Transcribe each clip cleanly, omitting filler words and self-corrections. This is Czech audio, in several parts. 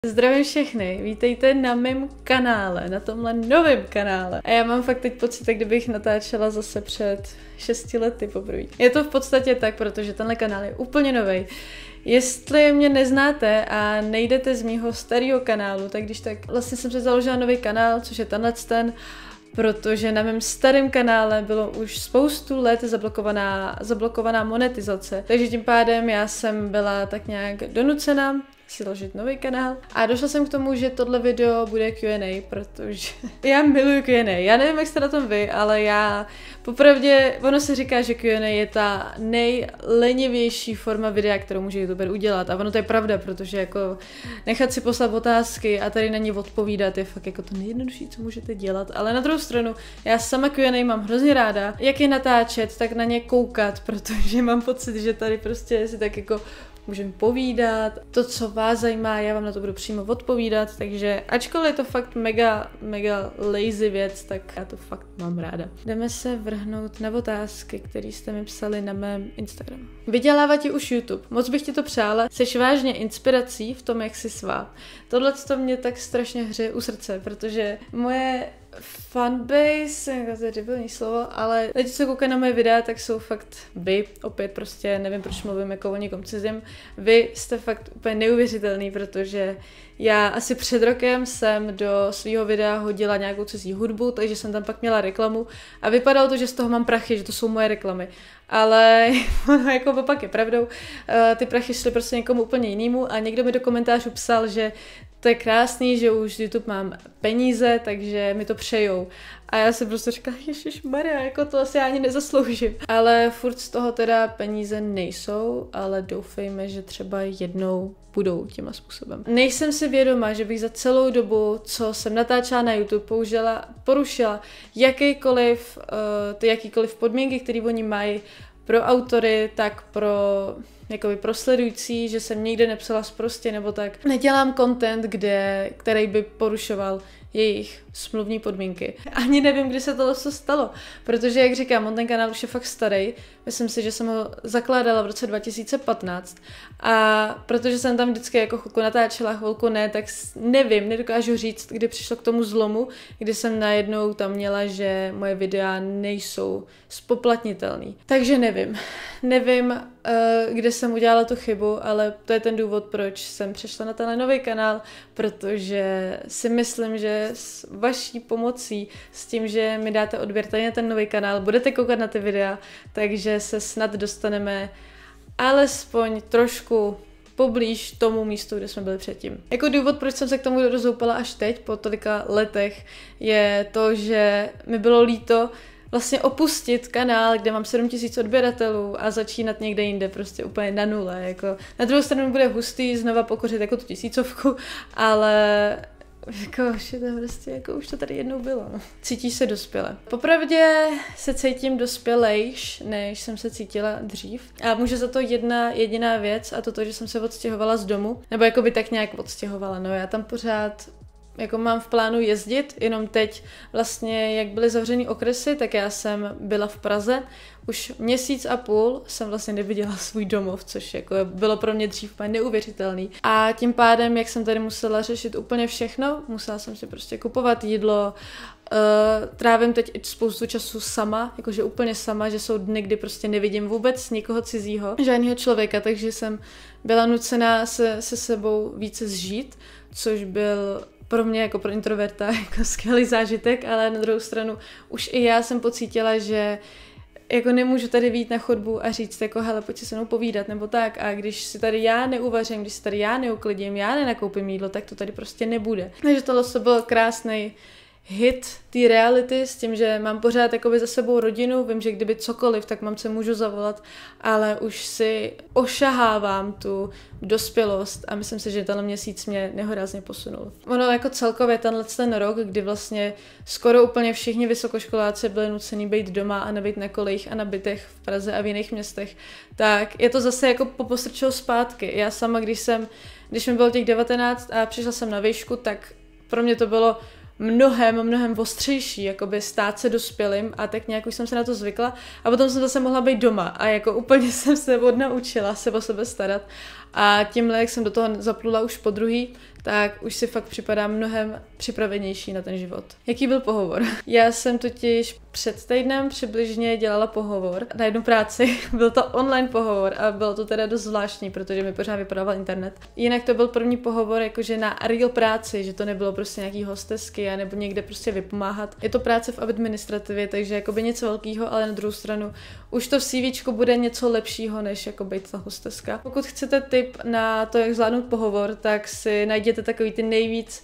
Zdravím všechny, vítejte na mém kanále, na tomhle novém kanále. A já mám fakt teď pocit, jak kdybych natáčela zase před 6 lety poprvé. Je to v podstatě tak, protože tenhle kanál je úplně nový. Jestli mě neznáte a nejdete z mýho starého kanálu, tak když tak vlastně jsem se založila nový kanál, což je tenhle ten, protože na mém starém kanále bylo už spoustu let zablokovaná monetizace. Takže tím pádem já jsem byla tak nějak donucena si založit nový kanál. A došla jsem k tomu, že tohle video bude Q&A, protože já miluju Q&A. Já nevím, jak jste na tom vy, ale já popravdě, ono se říká, že Q&A je ta nejlenivější forma videa, kterou může youtuber udělat. A ono to je pravda, protože jako nechat si poslat otázky a tady na ně odpovídat je fakt jako to nejjednodušší, co můžete dělat. Ale na druhou stranu, já sama Q&A mám hrozně ráda, jak je natáčet, tak na ně koukat, protože mám pocit, že tady prostě si tak jako můžeme povídat, to, co vás zajímá, já vám na to budu přímo odpovídat, takže ačkoliv je to fakt mega lazy věc, tak já to fakt mám ráda. Jdeme se vrhnout na otázky, které jste mi psali na mém Instagramu. Vydělává ti už YouTube. Moc bych ti to přála. Jsi vážně inspirací v tom, jak jsi svá. Tohle to mě tak strašně hře u srdce, protože moje fanbase, jako to je debilní slovo, ale lidi, co koukají na moje videa, tak jsou fakt vy, opět prostě nevím, proč mluvím jako o někom cizím, vy jste fakt úplně neuvěřitelný, protože já asi před rokem jsem do svého videa hodila nějakou cizí hudbu, takže jsem tam pak měla reklamu a vypadalo to, že z toho mám prachy, že to jsou moje reklamy. Ale jako opak je pravdou, ty prachy šly prostě někomu úplně jinému a někdo mi do komentářů psal, že to je krásný, že už z YouTube mám peníze, takže mi to přejou. A já jsem prostě říkala, ježišmarja, jako to asi ani nezasloužím. Ale furt z toho teda peníze nejsou, ale doufejme, že třeba jednou budou tímhle způsobem. Nejsem si vědoma, že bych za celou dobu, co jsem natáčela na YouTube, porušila jakýkoliv podmínky, které oni mají pro autory, tak pro sledující, že jsem nikde nepsala sprostě nebo tak. Nedělám content, který by porušoval jejich smluvní podmínky. Ani nevím, kdy se tohle stalo, protože, jak říkám, on ten kanál už je fakt starý. Myslím si, že jsem ho zakládala v roce 2015 a protože jsem tam vždycky jako chvilku natáčela, chvilku ne, tak nedokážu říct, kdy přišlo k tomu zlomu, kdy jsem najednou tam měla, že moje videa nejsou spoplatnitelný. Takže nevím, kde jsem udělala tu chybu, ale to je ten důvod, proč jsem přešla na tenhle nový kanál, protože si myslím, že s vaší pomocí, s tím, že mi dáte odběr tady na ten nový kanál, budete koukat na ty videa, takže se snad dostaneme alespoň trošku poblíž tomu místu, kde jsme byli předtím. Jako důvod, proč jsem se k tomu dozoupala až teď, po tolika letech, je to, že mi bylo líto vlastně opustit kanál, kde mám 7000 odběratelů a začínat někde jinde, prostě úplně na nule. Jako. Na druhou stranu bude hustý znova pokořit jako tu 1000, ale jako, prostě, jako už to tady jednou bylo. No. Cítíš se dospěle. Popravdě se cítím dospělejš, než jsem se cítila dřív. A může za to jedna jediná věc, a to, že jsem se odstěhovala z domu. Nebo jako by tak nějak odstěhovala. No, já tam pořád jako mám v plánu jezdit, jenom teď vlastně, jak byly zavřený okresy, tak já jsem byla v Praze. Už měsíc a půl jsem vlastně neviděla svůj domov, což jako bylo pro mě dřív neuvěřitelný. A tím pádem, jak jsem tady musela řešit úplně všechno, musela jsem si prostě kupovat jídlo, trávím teď spoustu času sama, jakože úplně sama, že jsou dny, kdy prostě nevidím vůbec nikoho cizího, žádného člověka, takže jsem byla nucená se sebou více zžít, což byl pro mě jako pro introverta jako skvělý zážitek, ale na druhou stranu už i já jsem pocítila, že jako nemůžu tady vyjít na chodbu a říct jako hele, pojď si se mnou povídat nebo tak a když si tady já neuvařím, když si tady já neuklidím, já nenakoupím jídlo, tak to tady prostě nebude. Takže tohle byl krásný hit té reality s tím, že mám pořád jakoby za sebou rodinu, vím, že kdyby cokoliv, tak mamce můžu zavolat, ale už si ošahávám tu dospělost a myslím si, že tenhle měsíc mě nehorázně posunul. Ono jako celkově ten rok, kdy vlastně skoro úplně všichni vysokoškoláci byli nuceni být doma a nebýt na kolejích a na bytech v Praze a v jiných městech, tak je to zase jako popostrčilo zpátky. Já sama, když mi bylo těch 19 a přišla jsem na výšku, tak pro mě to bylo mnohem ostřejší, jakoby stát se dospělým a tak nějak už jsem se na to zvykla a potom jsem zase mohla být doma a jako úplně jsem se odnaučila se o sebe starat A tímhle, jak jsem do toho zaplula už po druhý, tak už si fakt připadám mnohem připravenější na ten život. Jaký byl pohovor? Já jsem totiž před týdnem přibližně dělala pohovor na jednu práci. Byl to online pohovor a bylo to teda dost zvláštní, protože mi pořád vypadával internet. Jinak to byl první pohovor jakože na real práci, že to nebylo prostě nějaký hostesky a nebo někde prostě vypomáhat. Je to práce v administrativě, takže jakoby něco velkého, ale na druhou stranu už to v CVčku bude něco lepšího, než jako být ta hosteska. Pokud chcete tip na to, jak zvládnout pohovor, tak si najděte takový ty nejvíc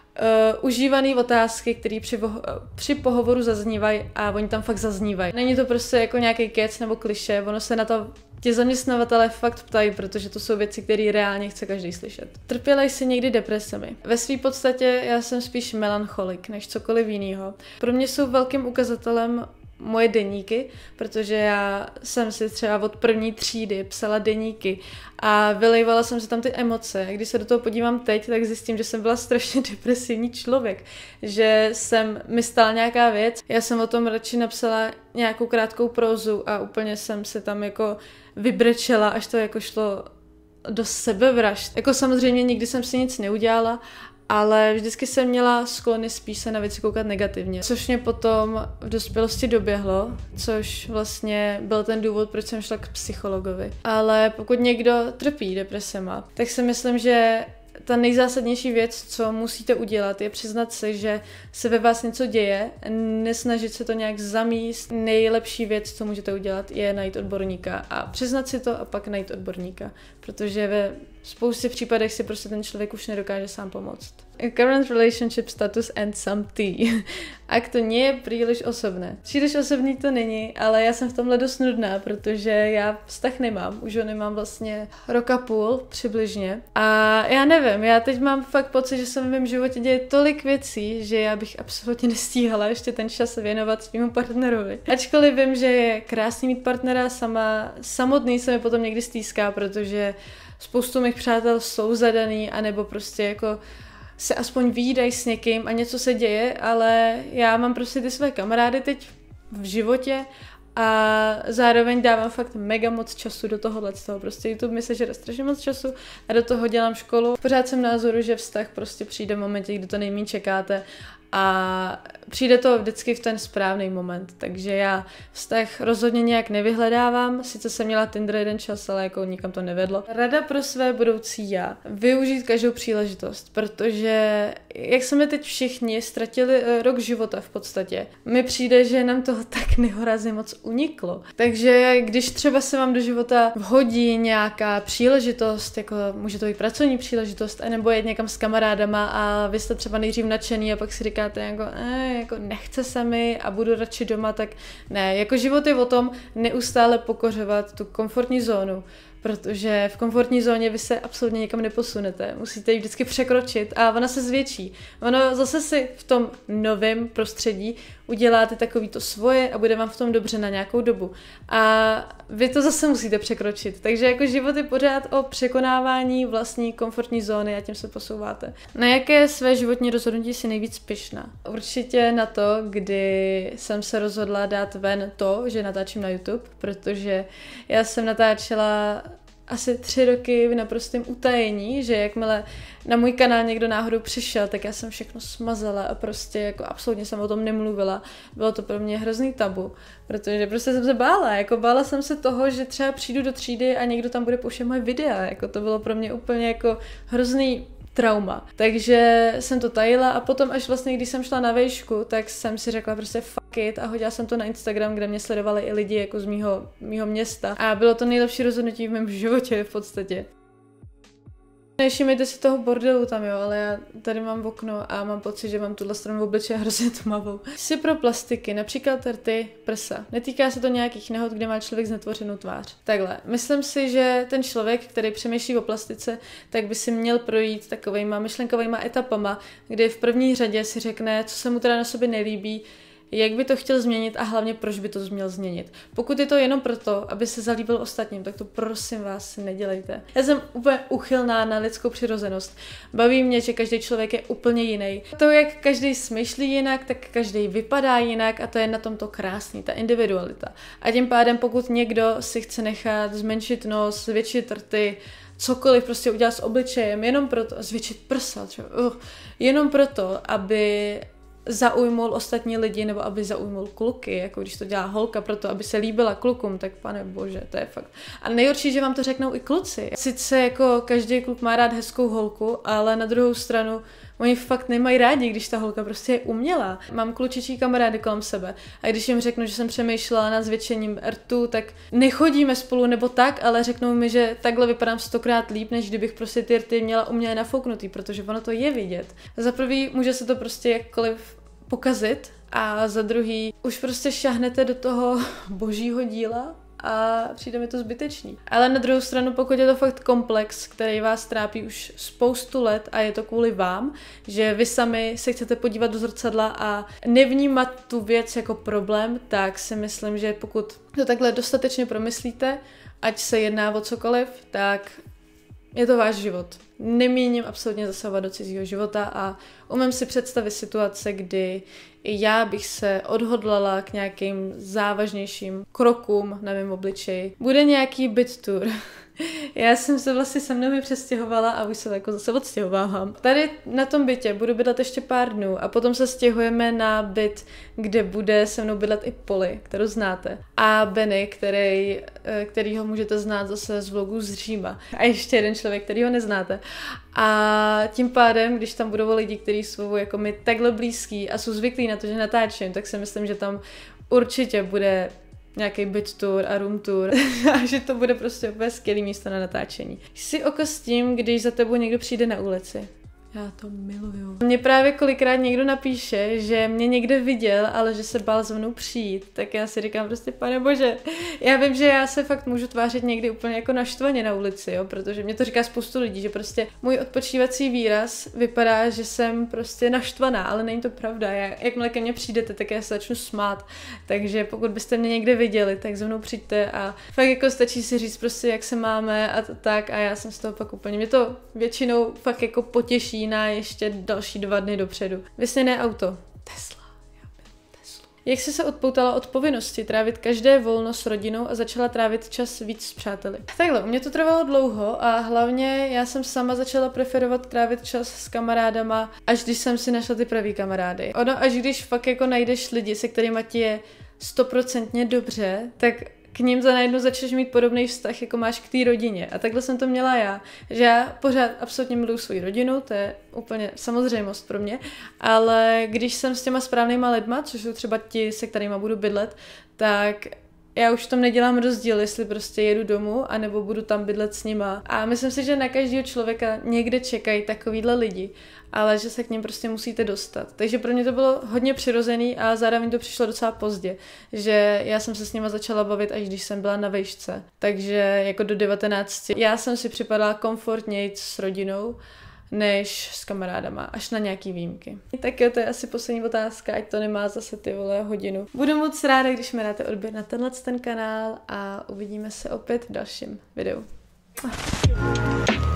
užívaný otázky, které při pohovoru zaznívají a oni tam fakt zaznívají. Není to prostě jako nějaký kec nebo klišé, ono se na to ti zaměstnavatelé fakt ptají, protože to jsou věci, které reálně chce každý slyšet. Trpěla jsi někdy depresemi? Ve své podstatě já jsem spíš melancholik než cokoliv jiného. Pro mě jsou velkým ukazatelem moje deníky, protože já jsem si třeba od první třídy psala deníky a vylejvala jsem si tam ty emoce. A když se do toho podívám teď, tak zjistím, že jsem byla strašně depresivní člověk, že mi stala nějaká věc. Já jsem o tom radši napsala nějakou krátkou prózu a úplně jsem se tam jako vybrečela, až to jako šlo do sebevražd. Jako samozřejmě nikdy jsem si nic neudělala, ale vždycky jsem měla sklony spíš se na věci koukat negativně, což mě potom v dospělosti doběhlo, což vlastně byl ten důvod, proč jsem šla k psychologovi. Ale pokud někdo trpí depresema, tak si myslím, že ta nejzásadnější věc, co musíte udělat, je přiznat si, že se ve vás něco děje, nesnažit se to nějak zamíst. Nejlepší věc, co můžete udělat, je najít odborníka a přiznat si to a pak najít odborníka, protože ve spoustě případech si prostě ten člověk už nedokáže sám pomoct. Current relationship status and some tea. Ak to nie je príliš osobné. Příliš osobní to není, ale já jsem v tomhle dost nudná, protože já vztah nemám. Už ho nemám vlastně rok a půl přibližně. A já nevím, já teď mám fakt pocit, že se v mém životě děje tolik věcí, že já bych absolutně nestíhala ještě ten čas věnovat svýmu partnerovi. Ačkoliv vím, že je krásný mít partnera, samotný se mi potom někdy stýská, protože spoustu mých přátel jsou zadaný, anebo prostě jako se aspoň vídají s někým a něco se děje, ale já mám prostě ty své kamarády teď v životě a zároveň dávám fakt mega moc času do tohohle. Prostě YouTube mi sežere strašně moc času a do toho dělám školu. Pořád jsem názoru, že vztah prostě přijde v momentě, kdy to nejméně čekáte a přijde to vždycky v ten správný moment, takže já vztah rozhodně nějak nevyhledávám, sice jsem měla Tinder jeden čas, ale jako nikam to nevedlo. Rada pro své budoucí já. Využít každou příležitost, protože jak jsme teď všichni ztratili rok života v podstatě, mi přijde, že nám toho tak nehorazně moc uniklo. Takže když třeba se vám do života vhodí nějaká příležitost, jako může to být pracovní příležitost, nebo jet někam s kamarádama a vy jste třeba nejdřív nadšený a pak si říkáte jako nechce se mi a budu radši doma, tak ne. Jako život je o tom neustále pokořovat tu komfortní zónu, protože v komfortní zóně vy se absolutně nikam neposunete. Musíte ji vždycky překročit a ona se zvětší. Ono zase si v tom novém prostředí uděláte takový to svoje a bude vám v tom dobře na nějakou dobu. A vy to zase musíte překročit. Takže jako život je pořád o překonávání vlastní komfortní zóny a tím se posouváte. Na jaké své životní rozhodnutí si nejvíc pyšná? Určitě na to, kdy jsem se rozhodla dát ven to, že natáčím na YouTube, protože já jsem natáčela asi 3 roky v naprostém utajení, že jakmile na můj kanál někdo náhodou přišel, tak já jsem všechno smazala a prostě jako absolutně jsem o tom nemluvila. Bylo to pro mě hrozný tabu, protože prostě jsem se bála, jako bála jsem se toho, že třeba přijdu do třídy a někdo tam bude pouštět moje videa, jako to bylo pro mě úplně jako hrozný trauma. Takže jsem to tajila a potom až vlastně, když jsem šla na vejšku, tak jsem si řekla prostě fuck it a hodila jsem to na Instagram, kde mě sledovali i lidi jako z mýho města. A bylo to nejlepší rozhodnutí v mém životě v podstatě. Nevšimejte si toho bordelu tam, jo, ale já tady mám okno a mám pocit, že mám tuhle stranu v obličeji hrozně tmavou. Jsi pro plastiky, například rty, prsa. Netýká se to nějakých nehod, kde má člověk znetvořenou tvář. Takhle, myslím si, že ten člověk, který přemýšlí o plastice, tak by si měl projít takovejma myšlenkovejma etapama, kdy v první řadě si řekne, co se mu teda na sobě nelíbí, jak by to chtěl změnit a hlavně proč by to měl změnit. Pokud je to jenom proto, aby se zalíbil ostatním, tak to prosím vás nedělejte. Já jsem úplně uchylná na lidskou přirozenost. Baví mě, že každý člověk je úplně jiný. To, jak každý smýšlí jinak, tak každý vypadá jinak a to je na tom to krásný, ta individualita. A tím pádem, pokud někdo si chce nechat zmenšit nos, zvětšit rty, cokoliv prostě udělat s obličejem, jenom proto, zvětšit prsa, třeba, jenom proto, aby zaujmul ostatní lidi, nebo aby zaujmul kluky, jako když to dělá holka proto, aby se líbila klukům, tak pane bože, to je fakt. A nejhorší, že vám to řeknou i kluci. Sice jako každý kluk má rád hezkou holku, ale na druhou stranu oni fakt nemají rádi, když ta holka prostě je umělá. Mám klučičí kamarády kolem sebe a když jim řeknu, že jsem přemýšlela nad zvětšením rtů, tak nechodíme spolu nebo tak, ale řeknou mi, že takhle vypadám 100krát líp, než kdybych prostě ty rty měla uměle nafouknutý, protože ono to je vidět. Za prvý může se to prostě jakkoliv pokazit a za druhý už prostě šahnete do toho božího díla a přijde mi to zbytečný. Ale na druhou stranu, pokud je to fakt komplex, který vás trápí už spoustu let a je to kvůli vám, že vy sami se chcete podívat do zrcadla a nevnímat tu věc jako problém, tak si myslím, že pokud to takhle dostatečně promyslíte, ať se jedná o cokoliv, tak je to váš život. Nemíním absolutně zasahovat do cizího života a umím si představit situace, kdy i já bych se odhodlala k nějakým závažnějším krokům na mém obličeji. Bude nějaký byt tour. Já jsem se vlastně se mnou přestěhovala a už se jako zase odstěhovávám. Tady na tom bytě budu bydlet ještě pár dnů a potom se stěhujeme na byt, kde bude se mnou bydlet i Poli, kterou znáte. A Benny, kterýho můžete znát zase z vlogu z Říma. A ještě jeden člověk, který ho neznáte. A tím pádem, když tam budou lidi, kteří jsou jako mi takhle blízký a jsou zvyklí na to, že natáčím, tak si myslím, že tam určitě bude nějaký byt tour a room tour a že to bude prostě úplně skvělý místo na natáčení. Jsi oko s tím, když za tebou někdo přijde na ulici. Já to miluju. Mně právě kolikrát někdo napíše, že mě někde viděl, ale že se bál za mnou přijít, tak já si říkám prostě, pane bože, já vím, že já se fakt můžu tvářit někdy úplně jako naštvaně na ulici, jo, protože mě to říká spoustu lidí, že prostě můj odpočívací výraz vypadá, že jsem prostě naštvaná, ale není to pravda. Jakmile ke mně přijdete, tak já se začnu smát, takže pokud byste mě někde viděli, tak za mnou přijďte a fakt jako stačí si říct prostě, jak se máme a tak a já jsem z toho pak úplně, mě to většinou fakt jako potěší na ještě další 2 dny dopředu. Vysněné auto. Tesla. Já Tesla. Jak jsi se odpoutala od povinnosti trávit každé volno s rodinou a začala trávit čas víc s přáteli? Takhle, u mě to trvalo dlouho a hlavně já jsem sama začala preferovat trávit čas s kamarádama, až když jsem si našla ty pravý kamarády. Ono, až když fakt jako najdeš lidi, se kterými ti je 100% dobře, tak k ním za najednou začneš mít podobný vztah, jako máš k té rodině. A takhle jsem to měla já. Že já pořád absolutně miluji svou rodinu, to je úplně samozřejmost pro mě, ale když jsem s těma správnýma lidma, což jsou třeba ti, se kterýma budu bydlet, tak já už v tom nedělám rozdíl, jestli prostě jedu domů, anebo budu tam bydlet s nima. A myslím si, že na každého člověka někde čekají takovýhle lidi, ale že se k ním prostě musíte dostat. Takže pro mě to bylo hodně přirozený a zároveň to přišlo docela pozdě, že já jsem se s nima začala bavit, až když jsem byla na vejšce. Takže jako do 19. Já jsem si připadala komfortněji s rodinou, než s kamarádama, až na nějaký výjimky. Tak jo, to je asi poslední otázka, ať to nemá zase ty vole hodinu. Budu moc ráda, když mi dáte odběr na ten kanál a uvidíme se opět v dalším videu.